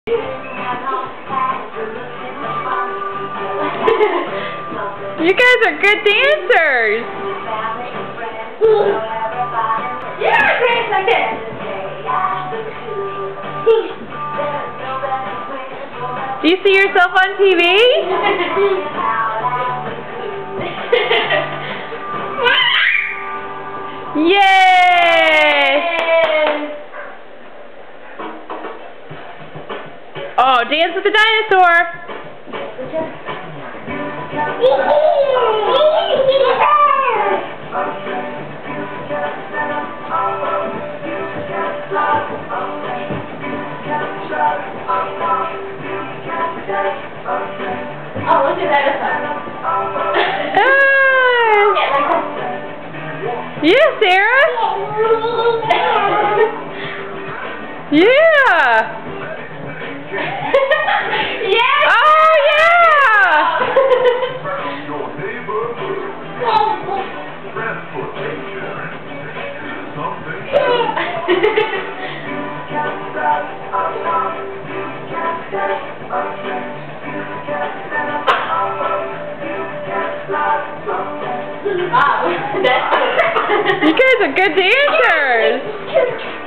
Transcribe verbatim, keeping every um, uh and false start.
You guys are good dancers. Yeah, dance like this. Do you see yourself on T V? Yay! Oh, dance with the dinosaur. Oh, look at that. Ah. Yeah, Sarah? Yeah! Yes! Oh, yeah! Wow, that's You guys are good dancers.